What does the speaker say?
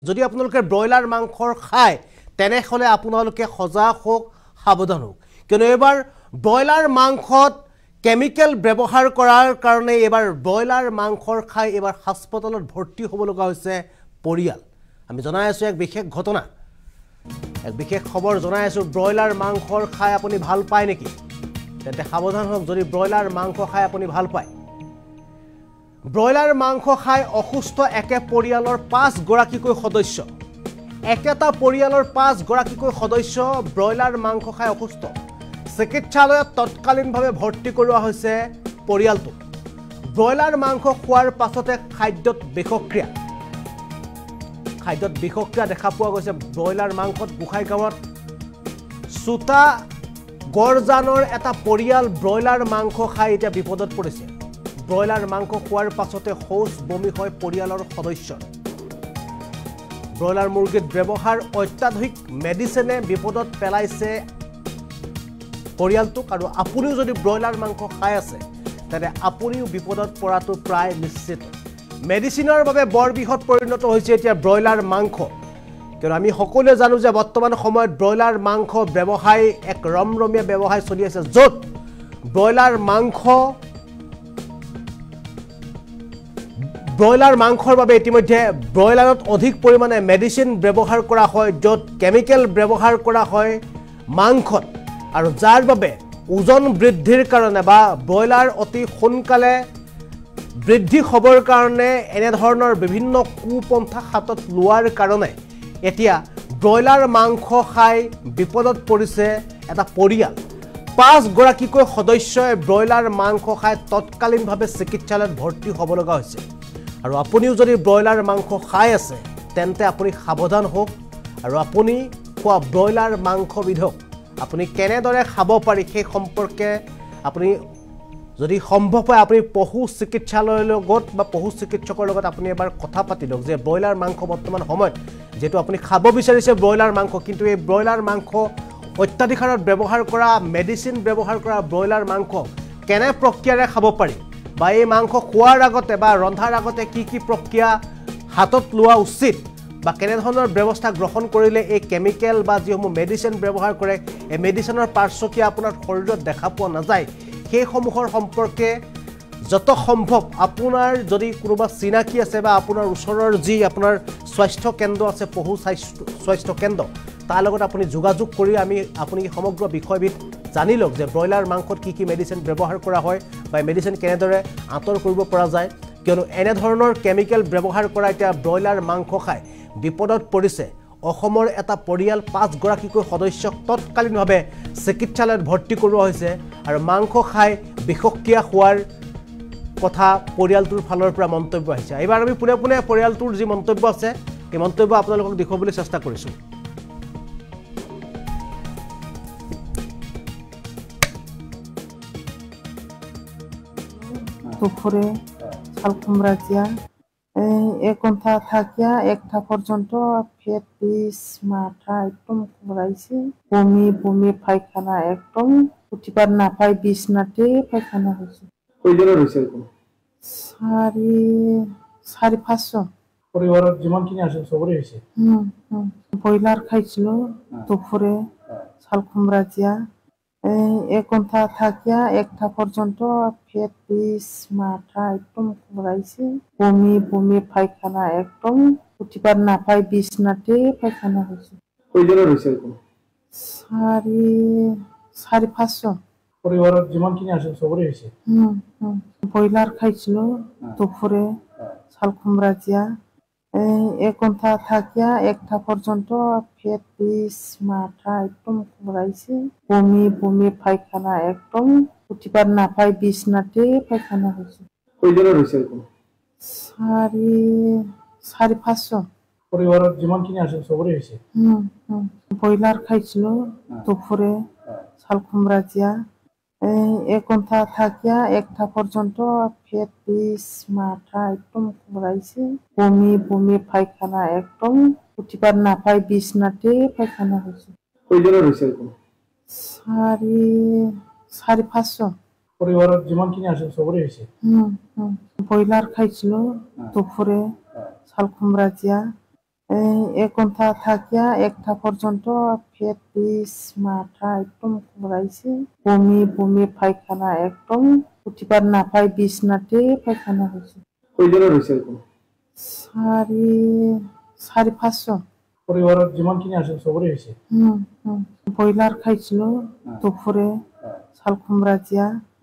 যদি আপোনালোকে ব্ৰইলাৰ মাংসৰ খায় তেনেহলে আপোনালোকে সজাগ হোক সাৱধান হোক কিয়নো এবাৰ ব্ৰইলাৰ মাংসত কেমিক্যাল ব্যৱহাৰ কৰাৰ কাৰণে এবাৰ ব্ৰইলাৰ মাংসৰ খাই এবাৰ হাস্পতালত ভৰ্তি হ'ব লগা হৈছে পৰিয়াল আমি জনাই আছো এক বিশেষ ঘটনা এক বিশেষ খবৰ জনাই আছো ব্ৰইলাৰ মাংসৰ খাই আপুনি ভাল পায় নেকি তেন্তে সাৱধান হোক যদি ব্ৰইলাৰ মাংস খাই আপুনি ভাল পায় ব্ৰইলাৰ মাংস খাই অসুস্থ একে পৰিয়ালৰ 5 গৰাকীকৈ সদস্য একেটা পৰিয়ালৰ 5 গৰাকীকৈ সদস্য ব্ৰইলাৰ মাংস খাই অসুস্থ চিকিৎসালয়ত তৎকালীনভাৱে ভৰ্তি কৰোৱা হৈছে পৰিয়ালটো ব্ৰইলাৰ মাংস খোৱাৰ পাছতে খাদ্যত বিষক্ৰিয়া দেখা পোৱা গৈছে ব্ৰইলাৰ মাংসত গোসাইগাঁৱত সুতা গৰজানৰ এটা পৰিয়াল ব্ৰইলাৰ মাংস খাই এতিয়া বিপদত পৰিছে ব্ৰইলাৰ মাংস খোৱাৰ পাছতে শৌচ বমি হয় পৰিয়ালৰ সদস্য ব্ৰইলাৰ মুৰ্গীত ব্যৱহাৰ অত্যাধিক মেডিচিনে বিপদত পেলাইছে পৰিয়ালটোক আৰু আপুনিও যদি ব্ৰইলাৰ মাংস খাই আছে তেনে আপুনিও বিপদত পৰাটো প্ৰায় নিশ্চিত মেডিচিনৰ বাবে বৰ বৃহৎ পৰিণত হৈছে এতিয়া ব্ৰইলাৰ মাংস কিয়নো আমি সকলোৱে জানো যে বৰ্তমান সময়ত ব্ৰইলাৰ মাংস ব্যৱসায় এক ৰমৰমীয়া ব্যৱসায় চলি আছে য'ত ব্ৰইলাৰ মাংসৰ বাবে ইতিমধ্যে ব্ৰইলাৰত অধিক পৰিমাণে মেডিচিন ব্যৱহাৰ কৰা হয় য'ত কেমিক্যাল ব্যৱহাৰ কৰা হয় মাংসত আৰু যাৰ বাবে ওজন বৃদ্ধিৰ কাৰণে বা ব্ৰইলাৰ অতি সোনকালে বৃদ্ধি হ'বৰ কাৰণে এনে ধৰণৰ বিভিন্ন কুপন্থা হাতত লোৱাৰ কাৰণে এতিয়া ব্ৰইলাৰ মাংস খাই বিপদত পৰিছে এটা পৰিয়াল 5 গৰাকীকৈ সদস্যই ব্ৰইলাৰ মাংস খাই তৎকালীনভাৱে চিকিৎসালয়ত ভৰ্তি হ'ব লগা হৈছে আৰু আপুনিও যদি ব্ৰইলাৰ মাংস খাই আছে তেন্তে আপুনি সাৱধান হোক আৰু আপুনি খোৱা ব্ৰইলাৰ মাংসবিধক আপুনি কেনেদৰে খাব পাৰি সেই সম্পৰ্কে আপুনি যদি সম্ভৱ হয় আপুনি পশু চিকিৎসালয়ৰ লগত বা পশু চিকিৎসকৰ লগত আপুনি এবাৰ কথা পাতি লওক যে ব্ৰইলাৰ মাংস বৰ্তমান সময়ত যেটো আপুনি খাব বিচাৰিছে ব্ৰইলাৰ মাংস কিন্তু এই ব্ৰইলাৰ মাংস অত্যাধিক হাৰত ব্যৱহাৰ কৰা মেডিচিন ব্যৱহাৰ কৰা ব্ৰইলাৰ মাংস কেনে প্ৰক্ৰিয়াৰে খাব পাৰি বা এই মাংস খোৱাৰ আগতে বা ৰন্ধাৰ আগতে কি প্ৰক্ৰিয়া হাতত লোৱা উচিত বা কেনে ধৰণৰ ব্যৱস্থা গ্ৰহণ কৰিলে এই কেমিক্যাল বা যিসমূহ মেডিচিন ব্যৱহাৰ কৰে এই মেডিচিনৰ পাৰ্শ্বক্ৰিয়া আপোনাৰ শৰীৰত দেখা পোৱা নাযায় সেই সমূহৰ সম্পৰ্কে যত সম্ভৱ আপোনাৰ যদি কোনোবা চিনাকি আছে বা আপোনাৰ ওচৰৰ যি আপোনাৰ স্বাস্থ্য কেন্দ্ৰ আছে পশু স্বাস্থ্য কেন্দ্ৰ তাৰ লগত আপুনি যোগাযোগ কৰি আপুনি সমগ্ৰ বিষয়বিধ জানি লওক যে ব্ৰইলাৰ মাংসত কি মেডিচিন ব্যৱহাৰ কৰা হয় বা মেডিচিন কেনেদৰে আঁতৰ কৰিব পৰা যায় কিয়নো এনে ধৰণৰ কেমিক্যাল ব্যৱহাৰ কৰা এতিয়া ব্ৰইলাৰ মাংস খাই বিপদত পৰিছে অসমৰ এটা পৰিয়াল 5 গৰাকীকৈ সদস্যক তৎকালীনভাৱে চিকিৎসালয়ত ভৰ্তি কৰোৱা হৈছে আৰু মাংস খাই বিষক্ৰিয়া হোৱাৰ কথা পৰিয়ালটোৰ ফালৰ পৰা মন্তব্য আহিছে এবাৰ আমি পুনে পৰিয়ালটোৰ যি মন্তব্য আছে এই মন্তব্য আপোনালোকক দেখুৱাবলৈ চেষ্টা কৰিছো দুপুরে শালকুমড়া এক ঘন্টা থাকিয়া একটা পর্যন্ত পেট পিস মাথা একদম কুমড়াইছে বমি পায়খানা একদম উঠিবার না পাই বিছনাতে পায়খানা হয়েছে কয়জনের হয়েছে এরকম সাড়ে 500 পরিবারের যেমনখিনি আসে সবরই হয়েছে ব্রয়লার খাইছিল দুপুরে শালকুমড়া এক ঘন্টা থাকিয়া একটা পর্যন্ত পেট পিস মাথা একদম কুমড়াইছে বমি পায়খানা একদম উঠিবার না পাই বিছনাতে পায়খানা হয়েছে কয়জনের হয়েছে এরকম সাড়ে 500 পরিবারের যেমনখিনি আসে সবরই হয়েছে ব্রয়লার খাইছিল দুপুরে শালকুমড়া এক ঘন্টা থাকিয়া একটা পর্যন্ত পেট পিস মাথা একদম কুমড়াইছে বমি পায়খানা একদম উঠিবার না পাই বিছনাতে পায়খানা হয়েছে কয়জনের হয়েছে এরকম সাড়ে 500 পরিবারের যেমনখিনি আসে সবরই হয়েছে ব্রয়লার খাইছিল দুপুরে শালকুমড়া এক ঘন্টা থাকিয়া একটা পর্যন্ত পেট পিস মাথা একদম কুমড়াইছে বমি পায়খানা একদম উঠিবার না পাই বিছনাতে পায়খানা হয়েছে কয়জনের হয়েছে এরকম সাড়ে 500 পরিবারের যেমনখিনি আসে সবরই হয়েছে ব্রয়লার খাইছিল দুপুরে শালকুমড়া এই এক ঘন্টা থাকিয়া একটা পর্যন্ত পেট পিস মাথা একদম ঘুরাইছে, বমি বমি পায়খানা একদম উঠিবার না পাই, বিছনাতে পায়খানা হয়েছে। কয়জনের হয়েছে এরকম? সাড়ে সাড়ে 500। পরিবারের যিমানখিনি আছে সবরে হয়েছে? ব্রয়লার খাইছিল দুপুরে, শাল কুমড়া দিয়া